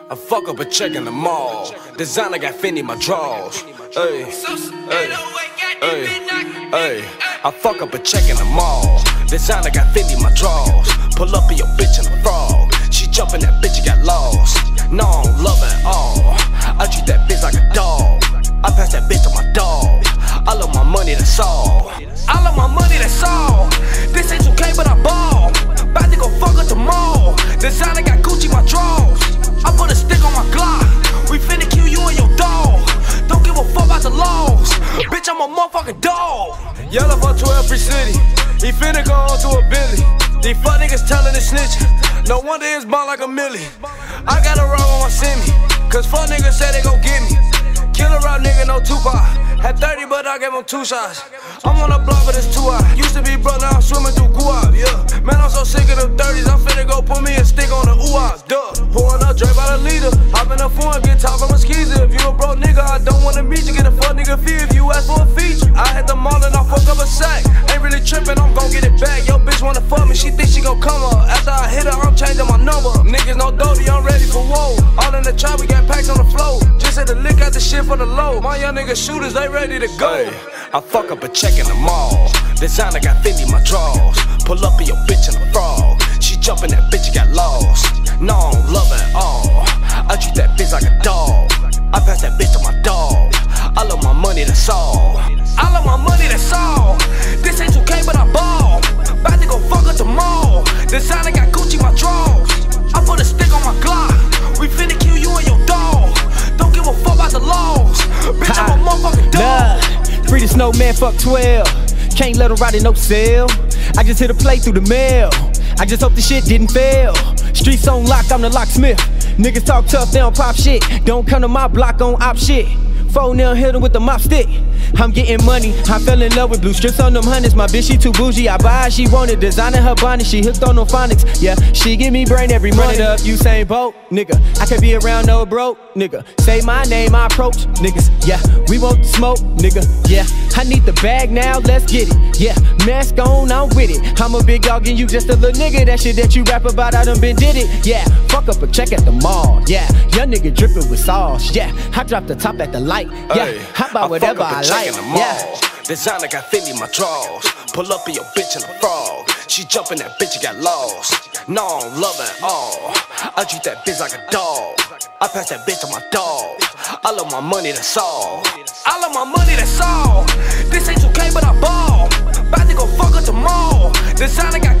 I fuck up a check in the mall. Designer got Fendi my drawers. Ay, ay, ay, ay. I fuck up a check in the mall. Designer got Fendi my drawers. Pull up in your bitch in a frog. She jumpin' that bitch, you got lost. No, I don't love her at all. I treat that bitch like a dog. I pass that bitch to my dog. I love my money, that's all. I love my money, that's all. This ain't 2K, but I ball. About to go fuck at the mall. Designer got Gucci my drawers. I put a stick on my Glock. We finna kill you and your dog. Don't give a fuck about the laws. Bitch, I'm a motherfucking dog. Yellow for 12 free city. He finna go on to a Billy. These fuck niggas tellin' and snitchin'. No wonder it's bond like a milli. I got a roll on my semi. Cause fuck niggas say they gon' get me. Killer rap nigga, no Tupac. Had 30, but I gave him 2 shots. I'm on the block, but it's 2 high. Used to be brother, I'm swimming through Guap, yeah. Man, I'm so sick of them 30s. I'm finna go put me a stick on the ooh-ah, duh. Pouring up Dre by the leader. Hop in the phone, get top of my skeezer. If you a broke nigga, I don't wanna meet you. Get a fuck nigga fee if you ask for a feature. I hit the mall and I fuck up a sack. Ain't really trippin', I'm gon' get it back. Yo, bitch wanna fuck me, she think she gon' come up. After I hit her, I'm changing my number. Niggas no Dodie, I'm ready for war. All in the trap, we got packs on the floor. Just had to lick out the shit for the low. My young niggas shooters, they ready to go. Hey, I fuck up a check in the mall. Designer got Fendi my drawers. Pull up in your bitch in a frog. She jumpin' that bitch, you got lost. No, I don't love her at all. I treat that bitch like a dog. I pass that bitch to my dog. I love my money, that's all. I love my money, that's all. This ain't 2K, but I ball. About to go fuck at the mall. Designer got Gucci my drawers. I put a stick on my Glock. We finna kill you and your dog. Don't give a fuck about the laws. Bitch, I'm a motherfucking dog. Free the Snowman, fuck 12. Can't let him ride in no cell. I just hit a play through the mail. I just hope the shit didn't fail. Streets on lock, I'm the locksmith. Niggas talk tough, they don't pop shit. Don't come to my block on op shit. Phone now, hit him with the mop stick. I'm getting money, I fell in love with blue strips on them hundreds. My bitch, she too bougie, I buy her, she wanted. Designing her bonnet, she hooked on them phonics. Yeah, she give me brain every morning. Run it up, Usain Bolt, nigga. I could be around no broke, nigga. Say my name, I approach, niggas. Yeah, we want the smoke, nigga. Yeah, I need the bag now, let's get it. Yeah, mask on, I'm with it. I'm a big dog and you just a little nigga. That shit that you rap about, I done been did it. Yeah, fuck up a check at the mall. Yeah, young nigga drippin' with sauce. Yeah, I drop the top at the light. Yeah, how about whatever I like. Yeah. Designer got Fendi my drawers. Pull up in your bitch in a frog. She jumpin' that bitch, you got lost. No, I don't love her at all. I treat that bitch like a dog. I pass that bitch to my dog. I love my money, that's all. I love my money, that's all. This ain't 2K, but I ball. About to go fuck at the mall. Designer got